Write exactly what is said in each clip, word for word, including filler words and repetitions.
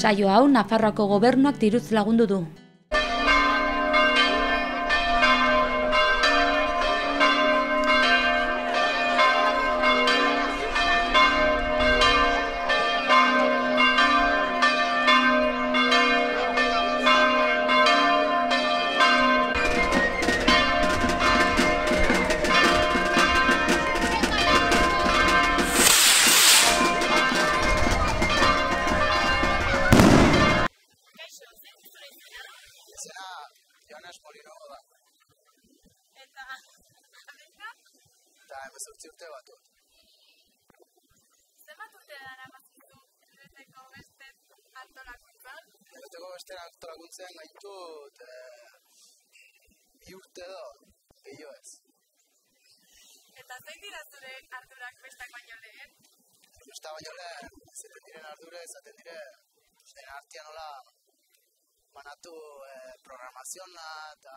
Saio hau Nafarroako gobernuak diruz lagundu du. Eta, eta hemezortzi urte batu. Zenbat urte dara mazizu Ebeteko beste antolakuntzan? Ebeteko beste antolakuntzen gaitut e, bi urte edo, gehiago ez. Eta zein dira zure ardurak bestak baino lehen? Besta baino lehen, izaten diren ardure, izaten dire, den artean nola banatu e, programaziona eta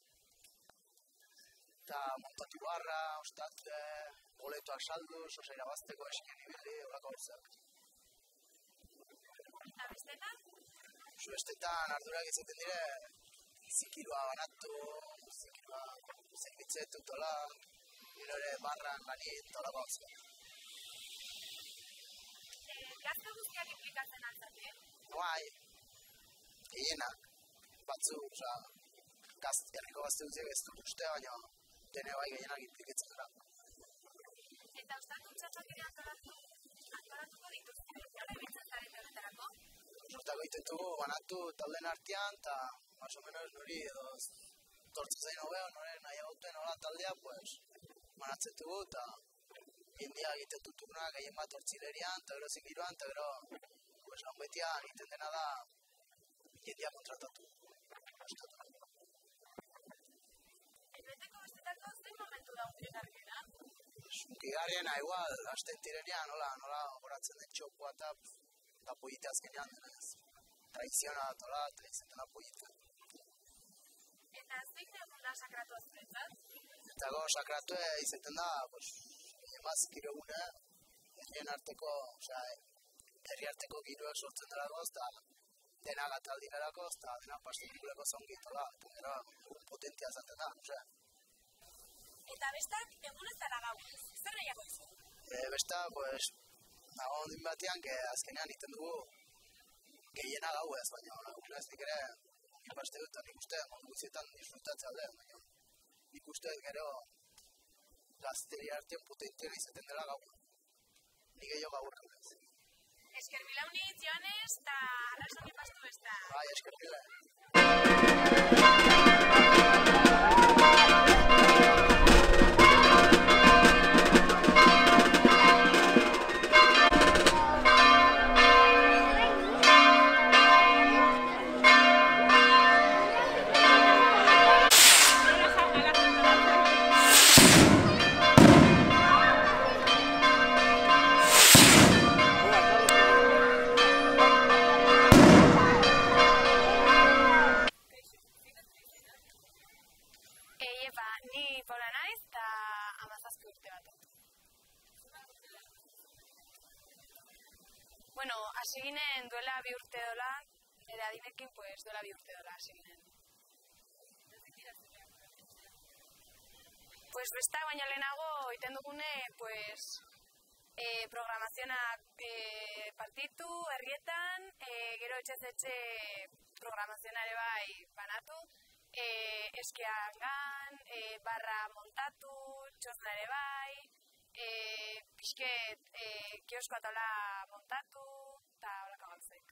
eta montatu barra, ostatze, boletoak saldu, sosa irabazteko esken ibili, horako gauzak. Eta bestetan? Bestetan ardurak izaten dire, zikirua banatu, zikirua zerbitzetu tola, gero ere barran lanit, horako gauzak. Gazte guztiak implikatzen altzate? Bai, gehienak, batzu, oza, herriko gazte guztiak ez dut uste, baina dene bai gehienak implikatzen dira. Eta ostatuntzatzak ere antolatu, antolatuko dituzte, nola ibiltzen zarete horretarako? Hortako itetugu banatu talden artean, eta más o menos nori edo tortzen zain hobeo, nore nahi aguten hola taldea, pues, banatzetugu, eta jendia egiten tuturnak gehien bat hortzilerian, eta gero zikiruan, eta gero, pues, hon betian egiten dena da jendia kontratatu. Ebeteko bestetako zein momentu da unkigarriena? Unkigarriena, igual, hasten tirenean, nola, nola horatzen den txokoa eta eta pollite azkenean denez. Traiziona da tola, eta izaten da pollite. Eta zein egun da sakratu azkenetzat? Eta go, sakratu izaten da, pues, emaz giro egune, herrien arteko, osea, herri arteko giroak sortzen delakoz, eta dena gataldirelakoz, eta dena pastikuleko zongi tola, eta gero, potentia zaten da, osea. Eta bestak, egun ez dara gau, zer nahiako izu? E, besta, pues, nago ondin batean, que azkenean iten dugu gehiena gau ez, baina una ez nik ere ipaste dut, nik uste modu guzietan disfrutatzea alde, baina nik uste gero gazteri artean potentena izaten dela gau. Nik gehiago gaur ez. Esker bilaunitz, Joanes, eta arrazoni pastu besta. Bai, esker bila. Bueno, hasi ginen duela bi urte dola, nire adinekin, pues, duela bi urte dola hasi ginen. Pues, besta baina lehenago, iten dugune, pues, eh, programazionak eh, partitu, herrietan, eh, gero etxez etxe programazionare bai banatu, eh, eskian gan, eh, barra montatu, txosnare bai, Eh, pixket eh, kiosko atola montatu eta horako gauzek.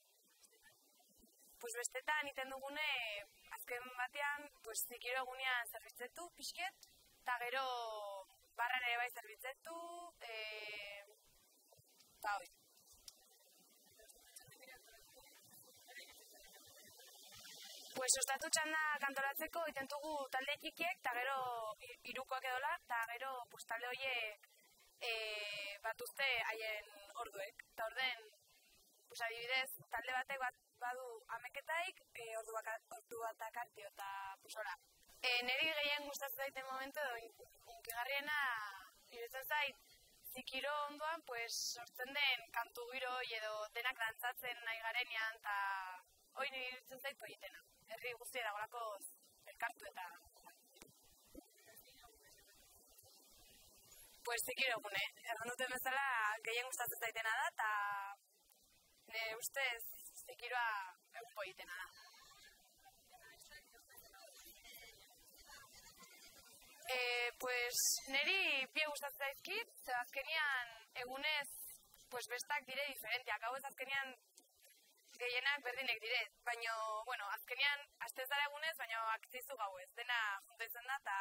Pues bestetan iten dugune, azken batean, pues zikiro egunean zerbitzetu pixket, eta gero barran ere bai zerbitzetu, eta hori. Pues ostatu txanda kantolatzeko itentugu talde txikiek, eta gero irukoak edola, eta gero pues, talde horiek e, batuzte haien orduek. Eta orden, pues, adibidez, talde batek bat, badu ameketaik, e, ordu, baka, ordu bat akartio, eta pues, ora. E, neri gehien gustatzen zaiten momentu edo inkigarriena, iruditzen zait, zikiro ondoan, pues, sortzen den kantu giro edo denak dantzatzen nahi garenean, eta hori nire zait politena. Herri guztia dagolako elkartu eta... Pues zikiro gune, erran duten bezala gehien gustatzen zaitena da, eta nire ustez zikiroa egun politena da. Eh, pues niri pie gustatzen zaizkit, ze azkenian egunez pues bestak dire diferenteak, hau ez azkenian gehienak berdinek dire, baina, bueno, azkenian astez dara egunez, baina aktizu gauez, dena junta izan da, eta...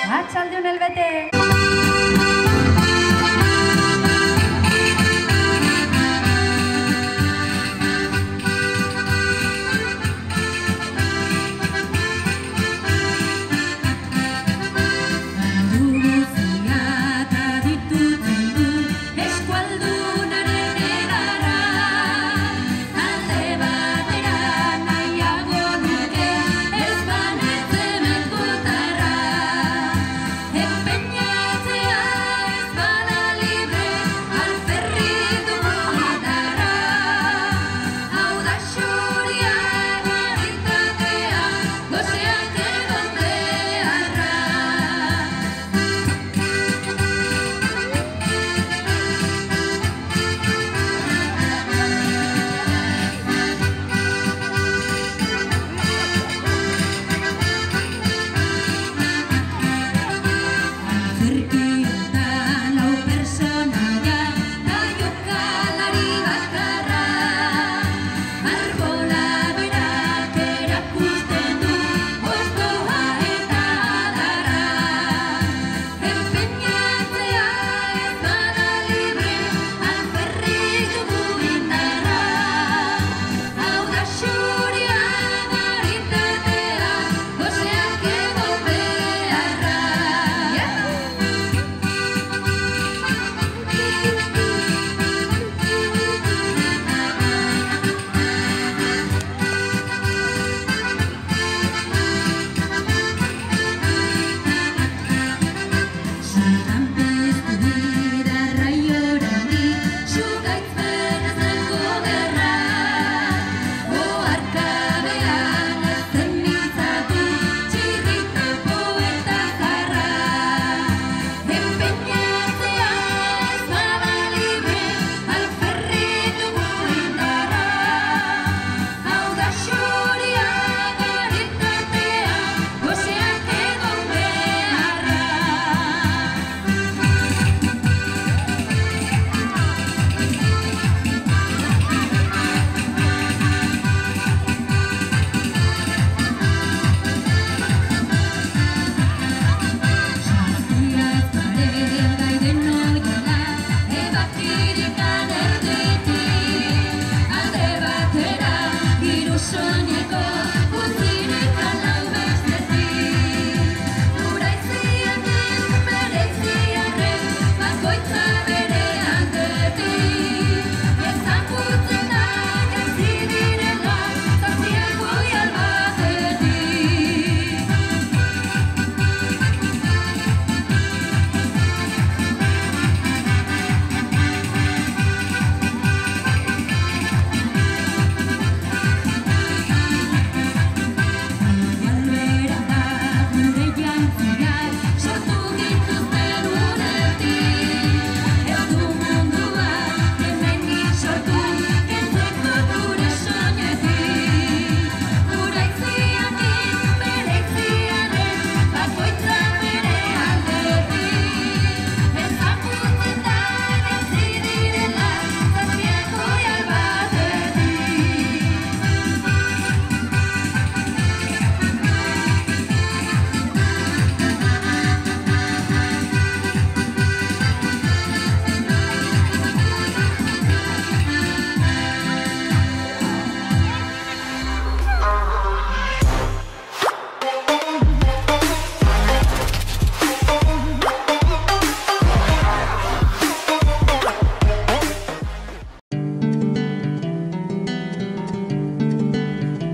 Arratsaldeon elbete!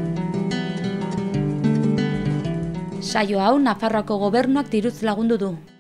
Saio hau Nafarroako gobernuak diruz lagundu du.